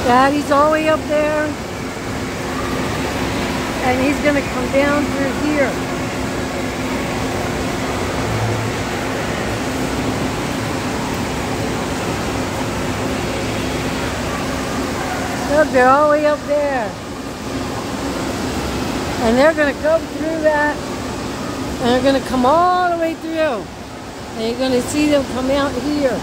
Daddy's all the way up there. And he's going to come down through here. Look, they're all the way up there. And they're going to go through that. And they're going to come all the way through. And you're going to see them come out here.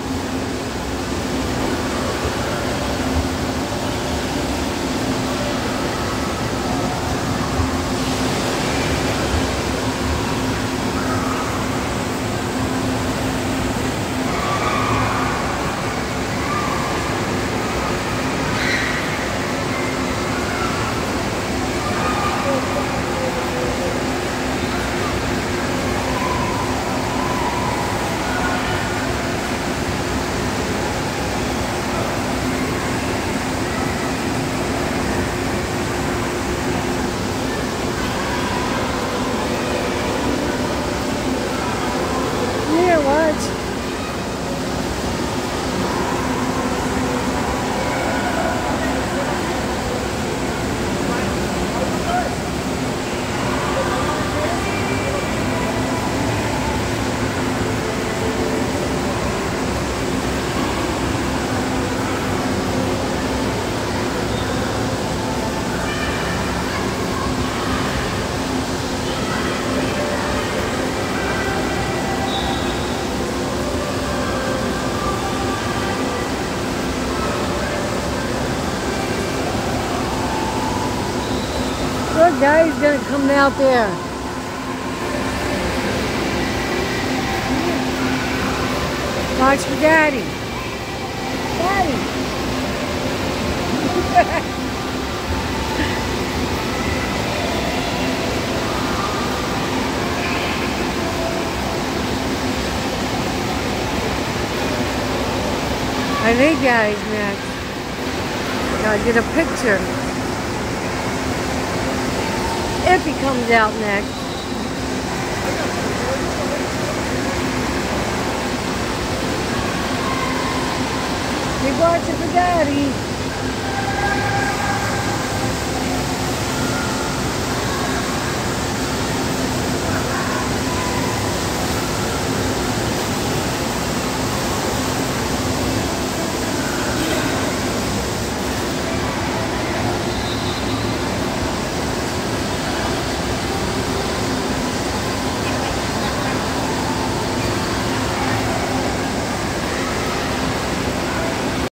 Watch. Look, Daddy's gonna come out there. Watch for Daddy. Daddy. I think Daddy's next. Gotta get a picture. If he comes out next. Keep watching for Daddy.